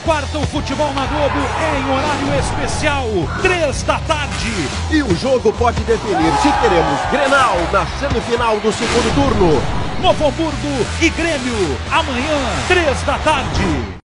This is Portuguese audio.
quarta, o futebol na Globo em horário especial, 3 da tarde. E o jogo pode definir se teremos Grenal na semifinal do segundo turno. Novo Hamburgo e Grêmio, amanhã, 3 da tarde.